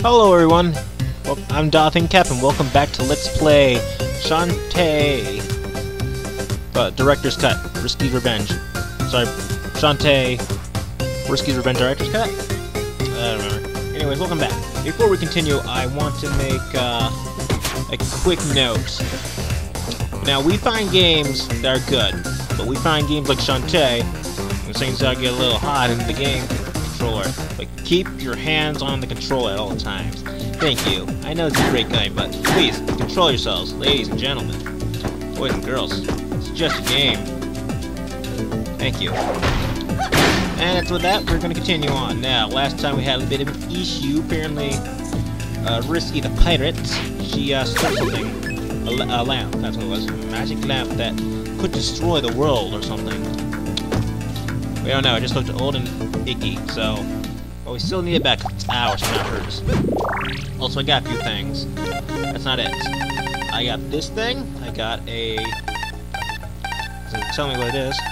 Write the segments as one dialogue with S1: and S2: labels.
S1: Hello everyone, well, I'm Dothan Cap and welcome back to Let's Play Shantae. Director's Cut, Risky's Revenge. Sorry, Shantae, Risky's Revenge Director's Cut? I don't remember. Anyways, welcome back. Before we continue, I want to make a quick note. Now, we find games that are good, but we find games like Shantae, and things that get a little hot in the game controller. But keep your hands on the controller at all times. Thank you. I know it's a great game, but please, control yourselves, ladies and gentlemen. Boys and girls. It's just a game. Thank you. And with that, we're going to continue on. Now, last time we had a bit of an issue. Apparently, Risky the pirate, she stole something. A lamp, that's what it was. A magic lamp that could destroy the world or something. We don't know, it just looked old and icky, so... But we still need it back. It's ours, not hers. Also, I got a few things. That's not it. I got this thing. I got a... Doesn't tell me what it is.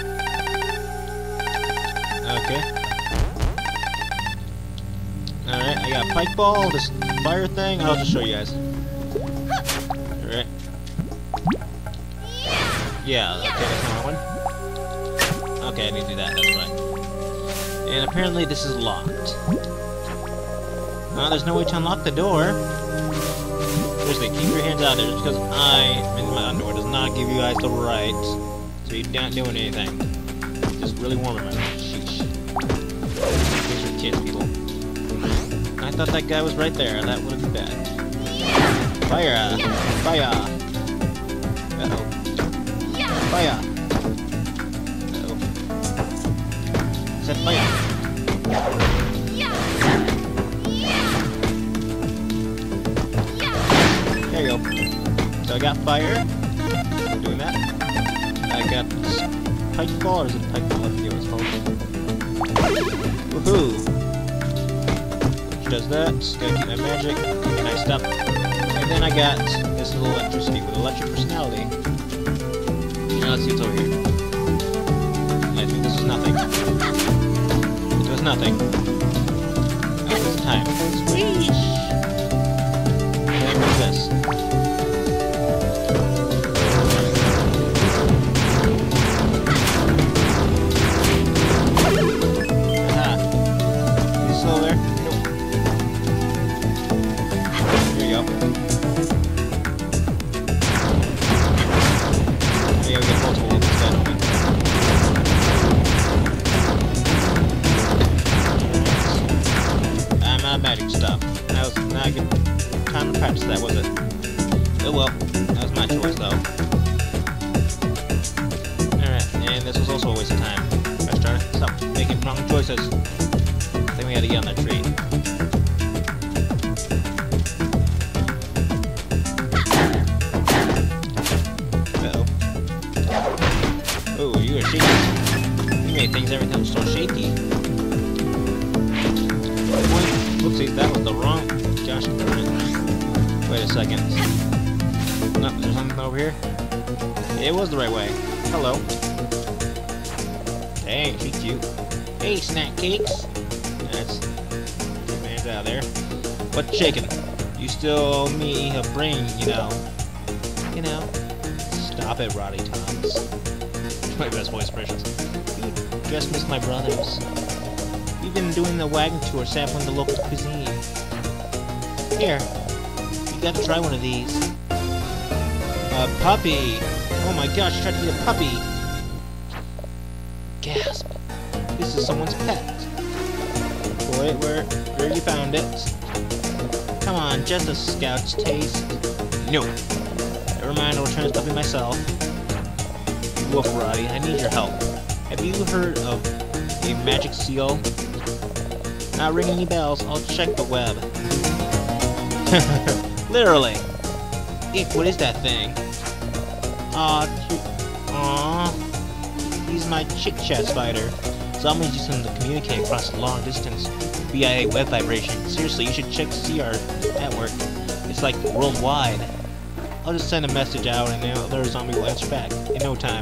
S1: Okay. Alright, I got a pike ball, this fire thing. I'll just show you guys. Alright. Yeah, okay, that's my one. Okay, I need to do that, that's right. And apparently this is locked. There's no way to unlock the door. Seriously, keep your hands out there just because I'm in my underwear does not give you guys the right to be not doing anything. It's just really warm in my mouth. Sheesh. These are kids, people. I thought that guy was right there. That would have been bad. Fire! Fire! Uh-oh. Fire! Uh-oh. Set fire! There you go. So I got fire. I'm doing that. I got this pike ball, or is it pike ball? I forget what it's called. Woohoo! Which does that. Just gotta keep my magic. Nice stuff. And then I got this little electricity with electric personality. Now let's see what's over here. I think this is nothing. It was nothing. Oh, this time. Sweesh! And what's this? Aha. Is it still there? Nope. There you go. Yeah, we get multiple of this guy, don't we? I'm out of magic stuff. That was not a good time to practice that, was it? Oh well, that was my choice though. Alright, and this was also a waste of time. Let's try to stop making wrong choices. I think we had to get on that tree. Oh, you are shaky. You made things everything so shaky. Whoopsie, that was the wrong... Gosh, wait a second. No, is there something over here? It was the right way. Hello. Dang, she's cute. Hey, snack cakes. That's... Get my hands out of there. What's shaking? You still owe me a brain, you know. You know. Stop it, Roddy Toms. My best voice impressions. You just missed my brothers. We've been doing the wagon tour sampling the local cuisine. Here, you gotta try one of these. A puppy! Oh my gosh, try to eat a puppy! Gasp! This is someone's pet. Boy, where you found it? Come on, just a scout's taste. No. Never mind, I'll return this puppy myself. Look, Roddy, I need your help. Have you heard of a magic seal? Not ringing any bells, I'll check the web. Literally. Ick, what is that thing? Aww. He's my chit-chat spider. Zombies use him to communicate across a long distance via a web vibration. Seriously, you should check to see our network. It's like worldwide. I'll just send a message out and the other zombie will answer back in no time.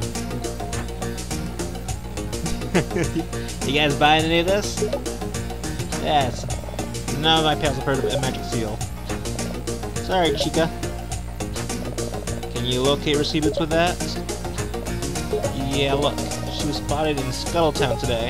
S1: You guys buying any of this? Yes. None of my pals have heard of a magic seal. Sorry, Chica. Can you locate Risky Boots with that? Yeah, look. She was spotted in Scuttletown today.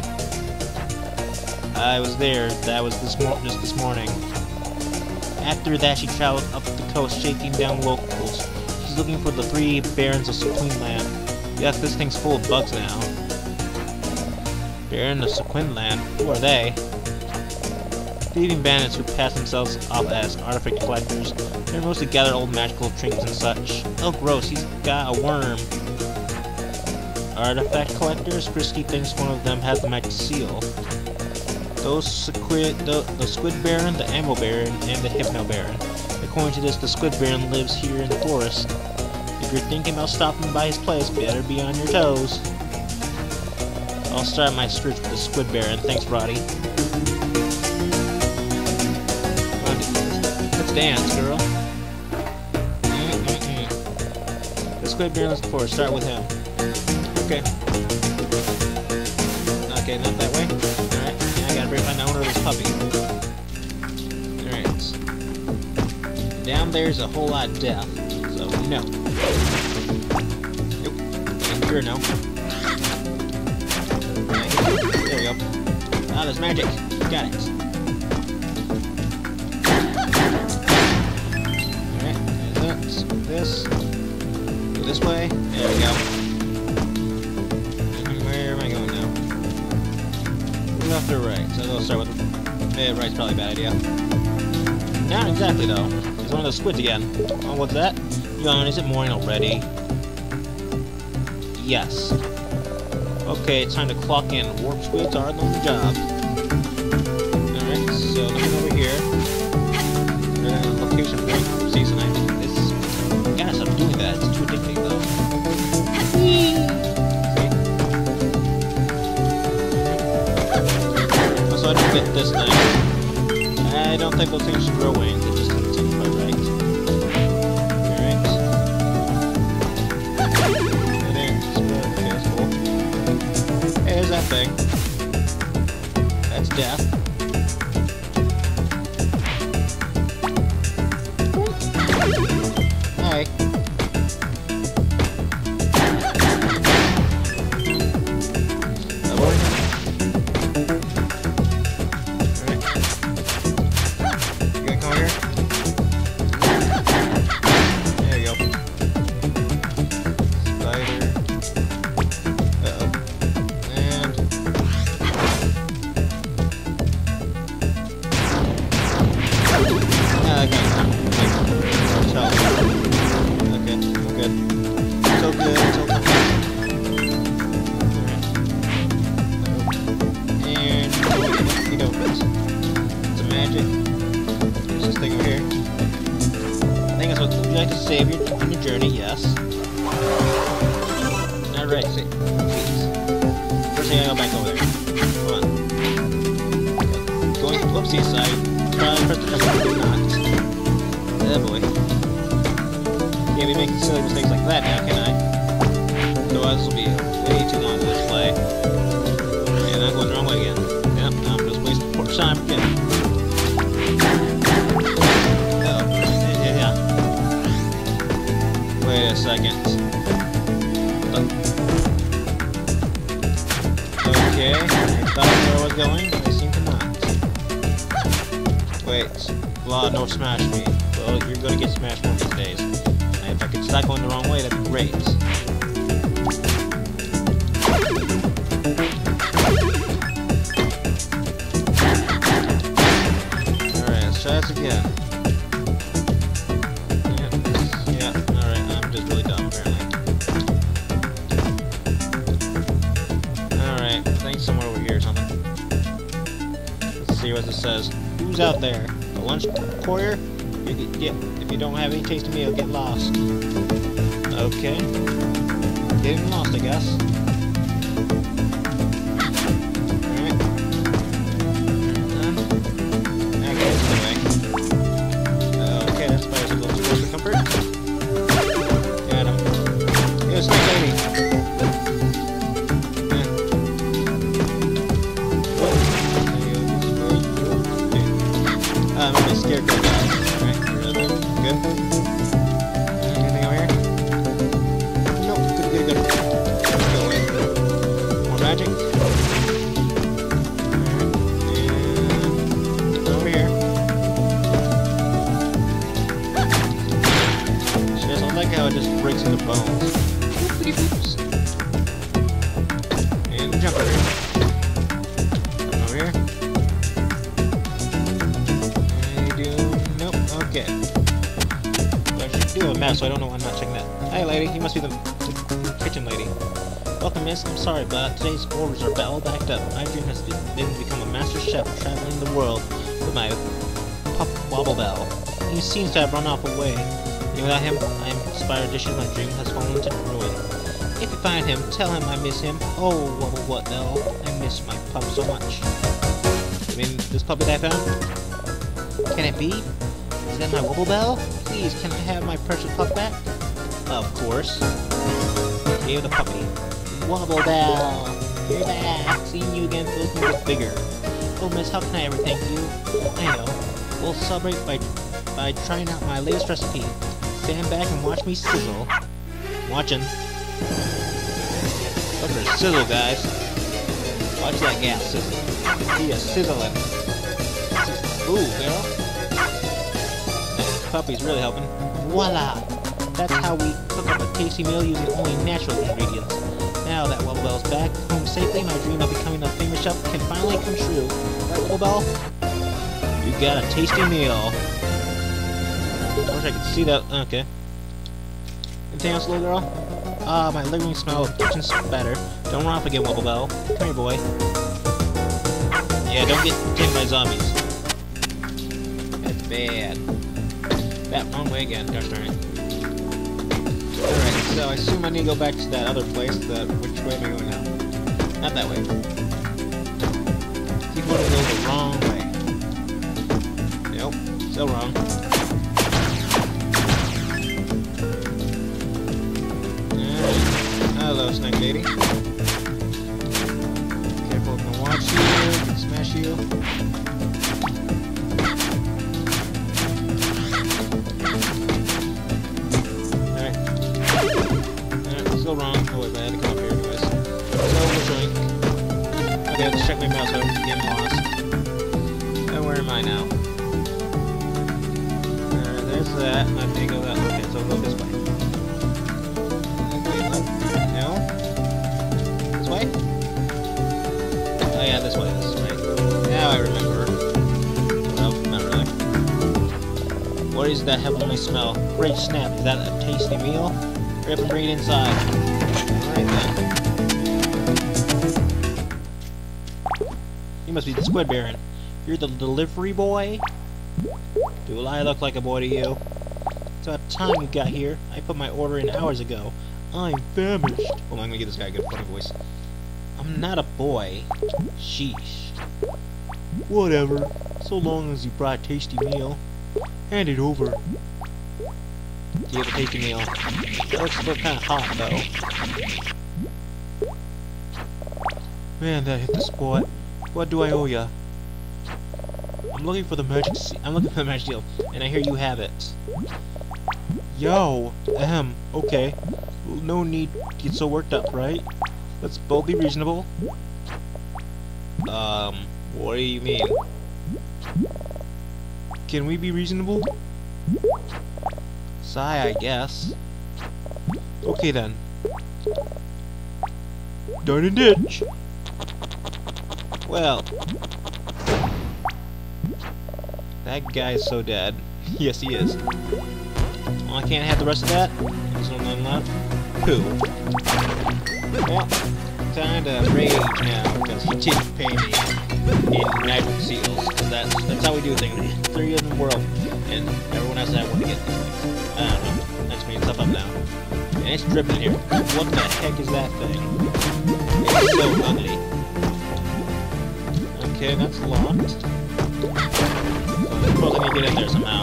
S1: I was there. That was just this morning. After that, she traveled up the coast, shaking down locals. She's looking for the 3 barons of Sequinland. Yes, this thing's full of bugs now. Baron of Sequinland? Who are they? Thieving bandits who pass themselves off as artifact collectors. They're mostly gather old magical trinkets and such. Oh, gross, he's got a worm. Artifact collectors? Frisky thinks one of them has the magic seal. The Squid Baron, the Ammo Baron, and the Hypno Baron. According to this, the Squid Baron lives here in the forest. If you're thinking about stopping by his place, better be on your toes. I'll start my search with the Squid Baron. Thanks, Roddy. Let's dance, girl. The Squid Baron is before. Start with him. Okay. Okay, not that way. Alright, yeah, I gotta find the owner of this puppy. Alright. Down there's a whole lot of death. So, no. Nope. Sure, no. There we go. Ah, there's magic. Got it. Alright, there's this. Go this way. There we go. Where am I going now? Left or right? So I'll start with... right's probably a bad idea. Not exactly, though. There's one of those squids again. Oh, what's that? John, is it morning already? Yes. Okay, it's time to clock in. Warp squids are on the job. Alright, so looking over here. Location point. Season, I think this... Gotta stop doing that. It's too addicting, though. See? Also, I don't get this thing. I don't think those things should grow wings. It just doesn't seem quite right. Alright. Okay, that's cool. Hey, there's that thing. That's death. Hi. Save your in your journey, yes. Alright, see. First thing I go back over there. Come on. Okay. Going whoopsies, I press the button, did not. Oh boy. Can't be making silly mistakes like that now, can I? Otherwise this will be way too long to this play. And I'm going the wrong way again. Yep, I'm just wasting poor time again. Wait a second. Okay, I thought where I was going, but I seem to not. Wait, blah, no smash me. Well, you're gonna get smashed one of these days. And if I could stop going the wrong way, that'd be great. Alright, let's try this again. Somewhere over here or something. Let's see what this says. Who's out there? The lunch courier? If you don't have any taste of me, you'll get lost. Okay. Getting lost, I guess. Alright. Okay, this way. Okay, that's probably a little too close for comfort. Got him. Yo, snake lady! Alright, get rid of them. Good. Anything over here? Nope. Good. Let's go away. More magic. And over here. I like how it just breaks into bones. And jump over here. Over here. And you do... Nope, okay. Well, I should do a mess, so I don't know why I'm not checking that. Hey lady, you must be the kitchen lady. Welcome miss, I'm sorry, but today's orders are all backed up. My dream has been to become a master chef traveling the world with my pup Wobble Bell. He seems to have run off away. Without him, I am inspired dishes. My dream has fallen to ruin. If you find him, tell him I miss him. Oh, what Bell? I miss my pup so much. You mean this puppy that I found? Can it be? Is that my Wobble Bell? Please, can I have my precious pup back? Of course. Give the puppy. Wobble Bell! You're back! Seeing you again fills me with vigor. Oh, miss, how can I ever thank you? I know. We'll celebrate by trying out my latest recipe. Stand back and watch me sizzle. Watching. Look for a sizzle, guys. Watch that gal sizzle. He is sizzling. Ooh, girl. That puppy's really helping. Voila! That's how we cook up a tasty meal using only natural ingredients. Now that Wobble Bell's back home safely, my dream of becoming a famous chef can finally come true. Right, Wobble Bell? You got a tasty meal. I wish I could see that. Okay. Anything else, little girl? Ah, my living room smell of kitchen spatter. Don't run off again, Wobble Bell. Come here, boy. Yeah, don't get taken by zombies. That's bad. That wrong way again. Gosh darn it. Alright, so I assume I need to go back to that other place. Which way am I going now? Not that way. Keep wanting to go the wrong way. Nope. Still wrong. Hello, Snake Lady. Careful, I'm gonna watch you, smash you. Alright. Alright, still wrong. Oh wait, but I had to come up here anyways. So, we'll drink. Okay, let's check my mouse so I don't get lost. And where am I now? There's that. I need to go that way. Okay, so we'll go this way. Oh yeah, this way, Now I remember. Well, not really. What is that heavenly smell? Great snap, is that a tasty meal? Hurry up and bring it inside. Alright then. You must be the Squid Baron. You're the delivery boy? Do I look like a boy to you? It's about time you got here. I put my order in hours ago. I'm famished. Oh, I'm gonna give this guy a good funny voice. I'm not a boy. Sheesh. Whatever. So long as you brought a tasty meal. Hand it over. You have a tasty meal. That looks still kind of hot, though. Man, that hit the spot. What do I owe ya? I'm looking for the magic seal, and I hear you have it. Yo, okay. No need to get so worked up, right? Let's both be reasonable. What do you mean? Can we be reasonable? Sigh, I guess. Okay then. Darn a ditch! Well... that guy is so dead. Yes, he is. Well, I can't have the rest of that. There's no none left. Pooh. Well, time to rage now, because he didn't pay me in magic seals. Cause that's how we do things. There's 3 of them in the world, and everyone else that want to get these things. I don't know. That's making stuff up now. And it's dripping in here. What the heck is that thing? It's so ugly. Okay, that's locked. So I suppose I need to get in there somehow.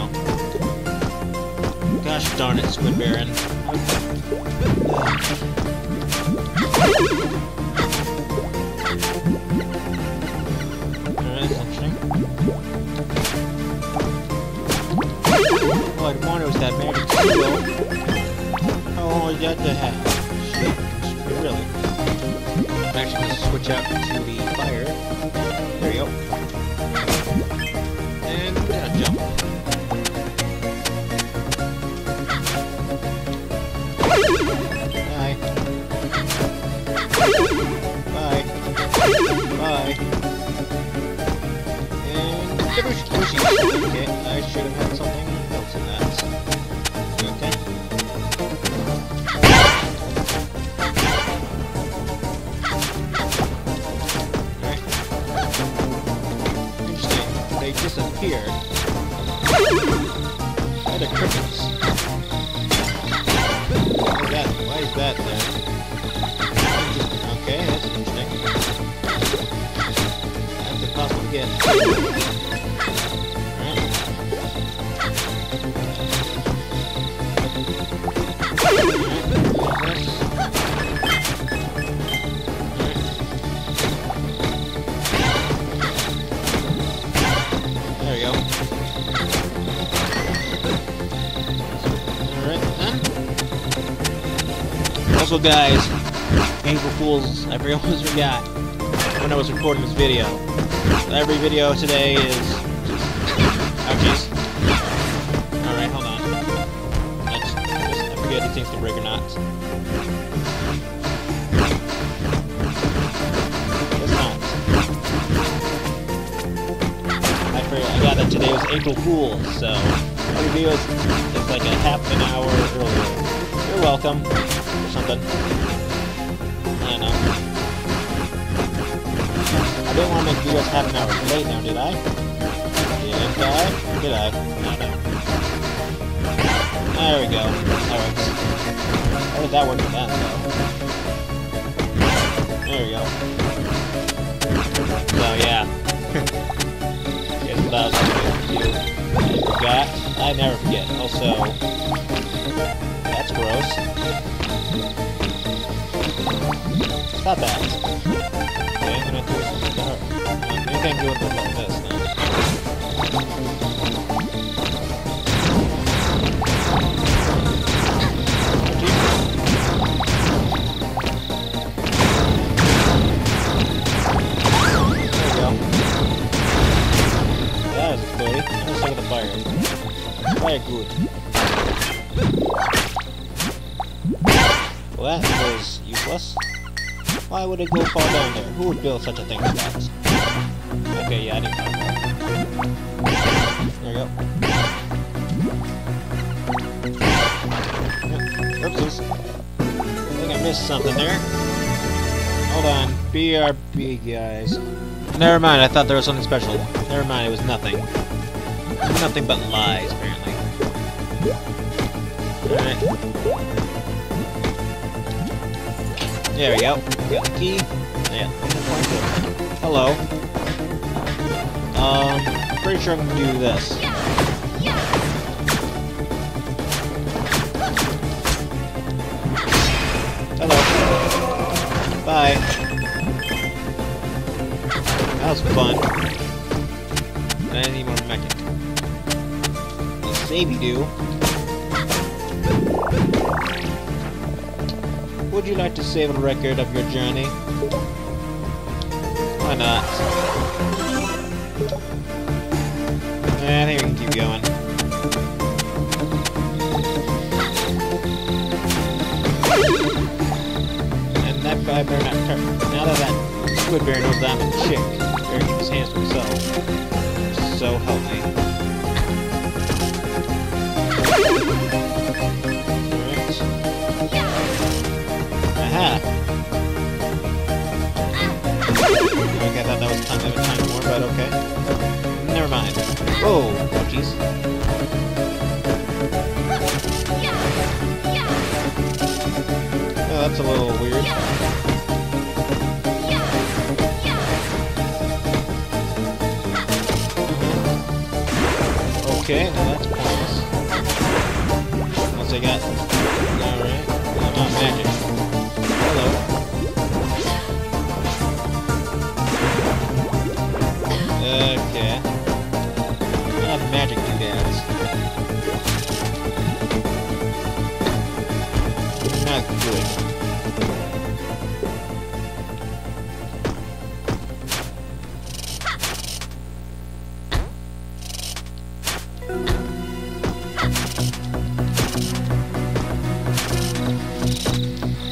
S1: Gosh darn it, Squid Baron. Alright, that's interesting. All I wanted was that magic seal. How long was that to have? Shit, really? I'm actually going to switch out to the fire. There you go. And we're gonna jump. Bye. Bye. Bye. And never squishy. Okay, I should have had something else in that. Okay. Alright. Interesting. They disappeared. Why the crickets? Why is that there? Okay, that's interesting. That's impossible to get. There we go. Alright then. Also guys, April Fools, I almost forgot when I was recording this video. Every video today is... Oh jeez. Alright, hold on. I forget these things to break or not. It's not. I got that today was April Fools, so every video is like a half an hour earlier. You're welcome. Or something. I don't know. I didn't want to make videos half an hour late now, did I? Did I? Did I? I don't know. There we go. That works. How did that work with that, though? There we go. So, yeah. Guess what I was going to do. I forgot. I never forget. Also, that's gross. Stop that. Okay, I'm gonna do this to her. Maybe I can do it like this now. There we go. That was exploding. I'm gonna stick with the fire. Fire good. Well, that was useless. Why would it go fall down there? Who would build such a thing as that? Okay, yeah, I didn't know. There we go. Oopsies. I think I missed something there. Hold on. BRB, guys. Never mind, I thought there was something special. Never mind, it was nothing. Nothing but lies, apparently. Alright. There we go. Got the key. Yeah. Hello. I'm pretty sure I'm gonna do this. Hello. Bye. That was fun. And I need more magic. Let's save you do. Would you like to save a record of your journey? Why not? I think we can keep going. And that guy better not turn. Now that squid bear knows that I'm a chick, he better keep his hands to himself. So help me. Aha! Okay, I thought that was time more, but okay. Never mind. Whoa! Oh, jeez. Oh, that's a little weird. Okay, well that's pointless. Once I got... Alright. I'm not magic. Hello. Okay. Not magic doodads.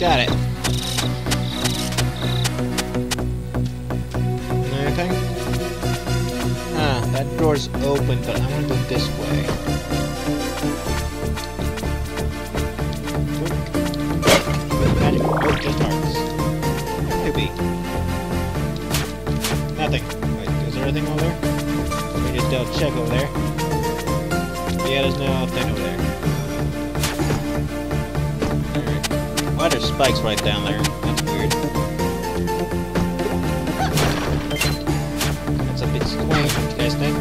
S1: Got it. Anything? Ah, that door's open, but I'm gonna go this way. Magic. Oh, just hearts. Maybe. Nothing. Wait, is there anything over there? Let me just double check over there. Yeah, there's no thing over there. Alright. Why are there spikes right down there? That's weird. That's a bit strange, what you guys think?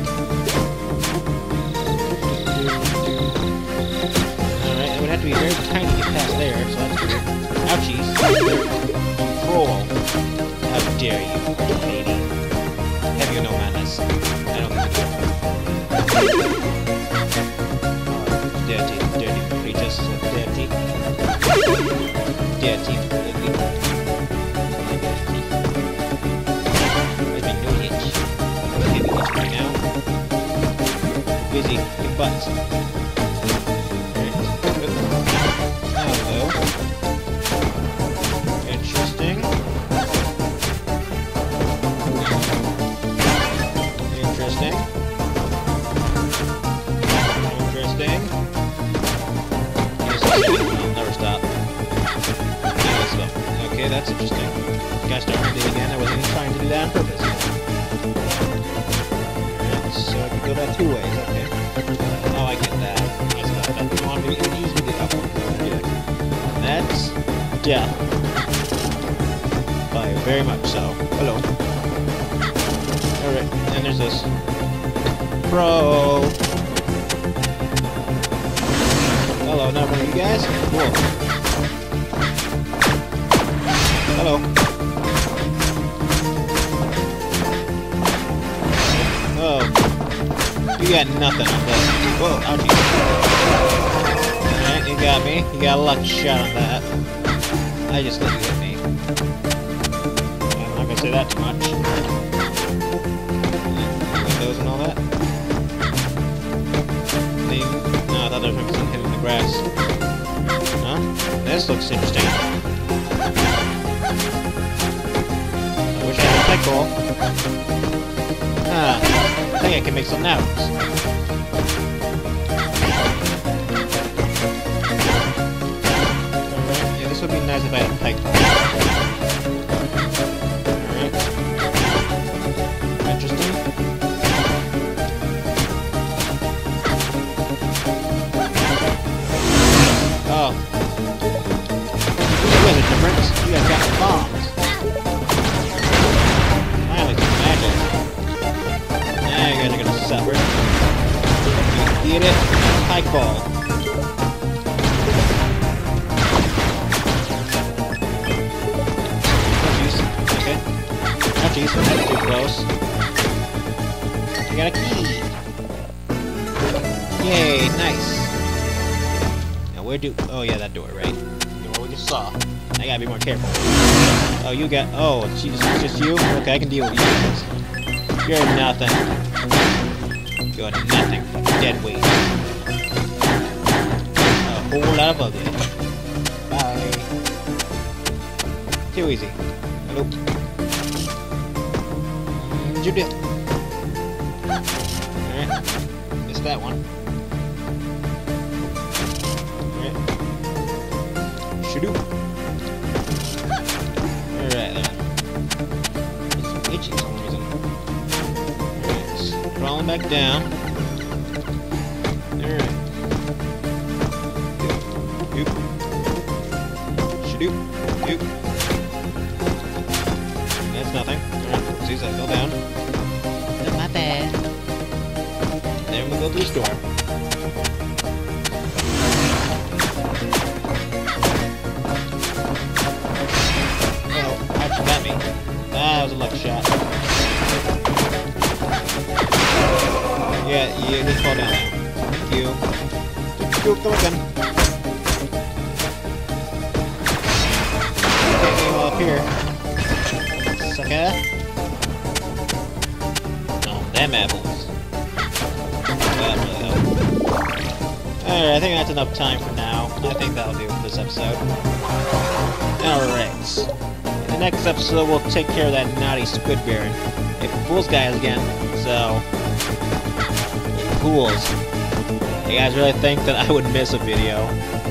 S1: Alright, it would have to be very tiny to get past there, so that's weird. Ouchies. Control. How dare you, lady. Have you no manners? I don't think so. Dirty creatures. Dirty. Dirty. Where's my new itch? Heavy itch right now. Busy. Your butts. Hello. Interesting. Interesting. Interesting. I'll never stop. Okay, that's interesting. Gotta start to do it again. I wasn't even trying to do that on purpose. Alright, so I can go that two ways. Okay. Oh, I get that. That's not that. You want me to use me the up one. Yeah. That's death. By very much so. Hello. Alright, and there's this. Bro! Hello, not one of you guys? Cool. Hello. Oh. You got nothing on this. Whoa, ouchie. Alright, you got me. You got a lucky shot on that. I just let you hit me. I'm not gonna say that too much. Windows and all that. No, I thought there was something hidden in the grass. Huh? This looks interesting. I wish I had a pike ball. Ah, I think I can make some notes. Alright, yeah, this would be nice if I had a pike ball. Alright. Interesting. Oh. You guys are different. You guys got bombs. Finally, some magic. Now you guys are gonna suffer. Get it? Pike ball. Oh jeez. Okay. Oh jeez, that's too close. You got a key. Yay, nice. Where do... Oh, yeah, that door, right? The door we just saw. I gotta be more careful. Oh, you got... Oh, Jesus, it's just you? Okay, I can deal with you guys. You're nothing. You're nothing. Dead weight. A whole lot of ugly. Bye. Too easy. Hello. You did. Alright. Missed that one. Shadoo. Alright then. It's itchy for some reason. Alright, crawling back down. Alright. Doop. Shadoo. Doop. That's nothing. Alright, see, so I fell down. Oh, my bad. Then we'll go through this door. That was a lucky shot. Yeah, you just fall down now. Thank you. Go again. Can't get up here. Sucker. Oh, them apples. That really helped. Alright, I think that's enough time for now. I think that'll do for this episode. Alright. In the next episode, we'll take care of that naughty Squid Baron. It fools guys again, so... Fools. You guys really think that I would miss a video?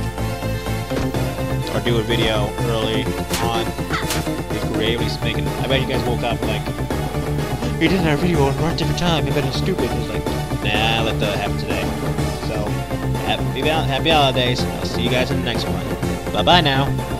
S1: Or do a video early on? It'd be great when he's making... I bet you guys woke up like... He did our video on a different time, I bet it's stupid. It was like, nah, let that happen today. So, happy holidays. I'll see you guys in the next one. Bye-bye now.